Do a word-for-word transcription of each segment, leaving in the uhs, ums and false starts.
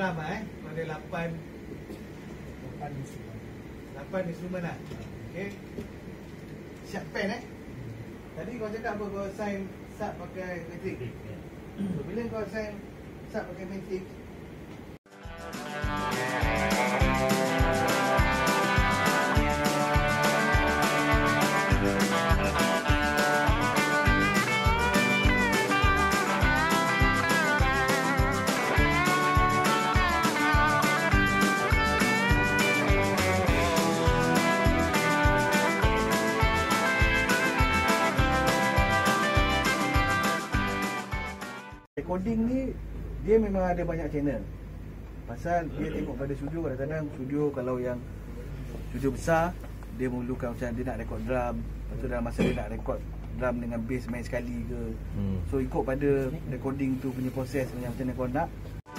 drum lah eh. Ada lapan lapan instrumen lah. Okay. Siap pen eh. Tadi kau cakap apa, kau sign sub pakai Matic. So, bila kau sign sub pakai Matic, recording ni dia memang ada banyak channel. Pasal dia tengok pada studio, kadang-kadang studio kalau yang studio besar dia memerlukan macam dia nak record drum, lepas tu dalam masa dia nak record drum dengan bass main sekali ke. Hmm. So ikut pada recording tu punya proses macam mana kau nak.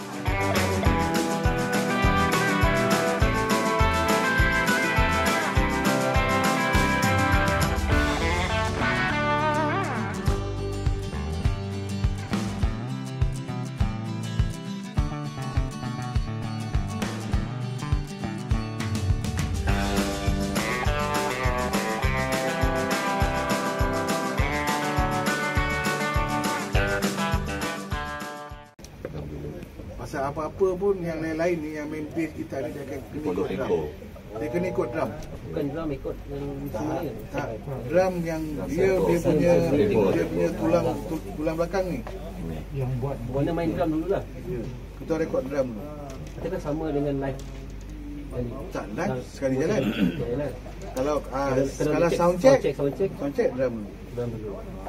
Pasal apa-apa pun yang lain-lain ni, yang main bass kita ni dia kena ikut drum. Dia kena ikut drum. Bukan drum ikut yang instrumen. Tak, drum yang dia dia punya dia punya tulang tulang belakang ni. Yang buat mana main drum dululah. Ya. Kita record drum dulu. Adakah sama dengan live? Tak, live sekali jalan. Kalau ah, kalau kalau sound check, sound check, sound check drum dulu. Drum dulu.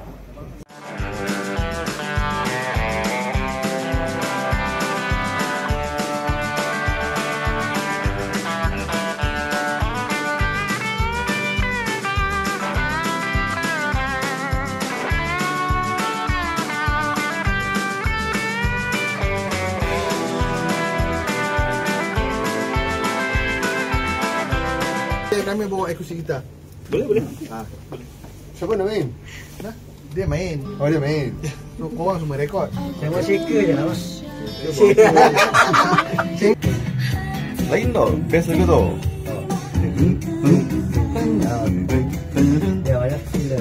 Kami bawa akustik kita. Boleh, boleh. Ha. Siapa nak main? Nah, dia main. Oh, dia main. So korang semua rekod. Saya shaker je lah, Mas. Lain tau, best lagu tau. Ya, banyak gila.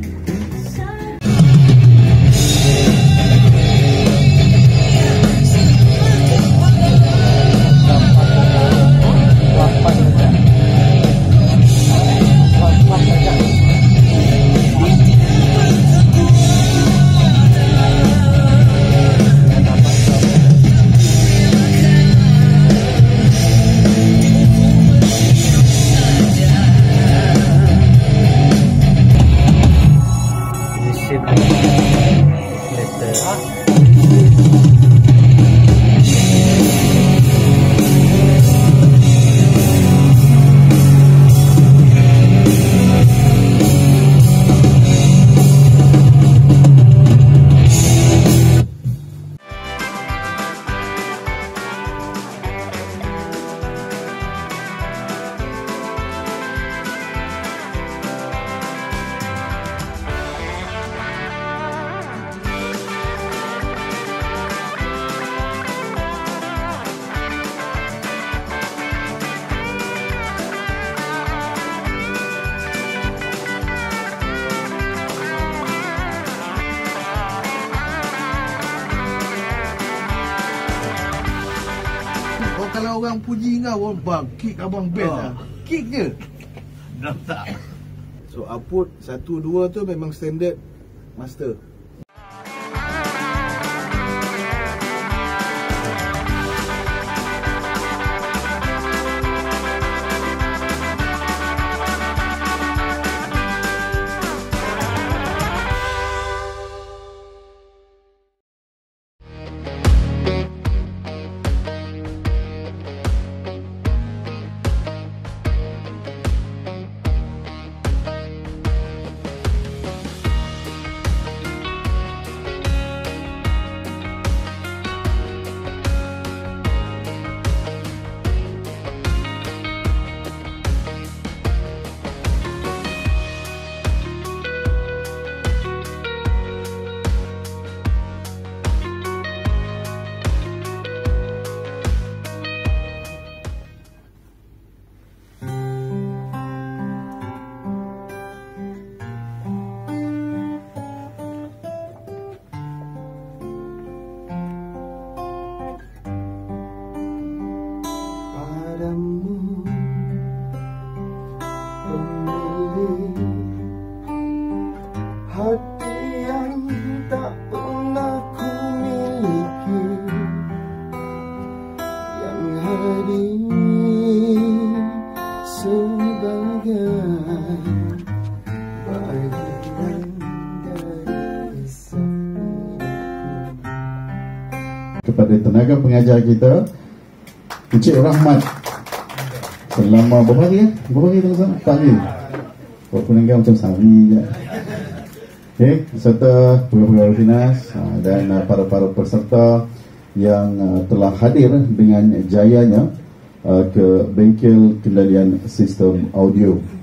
Kalau orang puji kau, orang bang, kick abang best lah. Kick je. Drum tak. So output satu dua tu memang standard master. tenaga pengajar kita Encik Rahmat selama berapa hari ya? Berapa hari tu Ustaz? Tak hari. Walaupun enggak macam sehari je. Okey, serta pegawai Finas dan uh, para-para peserta yang uh, telah hadir dengan jayanya uh, ke bengkel kendalian sistem audio.